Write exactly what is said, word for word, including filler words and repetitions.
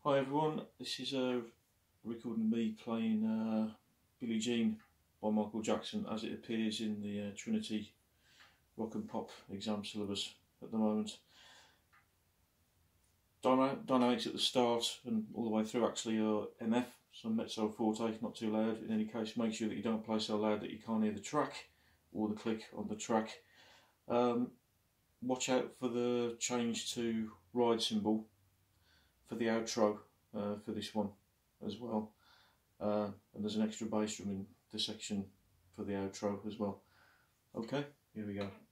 Hi everyone, this is a recording of me playing uh, Billie Jean by Michael Jackson as it appears in the uh, Trinity Rock and Pop exam syllabus at the moment. Dyna dynamics at the start and all the way through actually are M F, so mezzo forte, not too loud. In any case, make sure that you don't play so loud that you can't hear the track or the click on the track. Um, watch out for the change to ride cymbal for the outro uh, for this one as well, uh, and there's an extra bass drum in the section for the outro as well. Okay, here we go.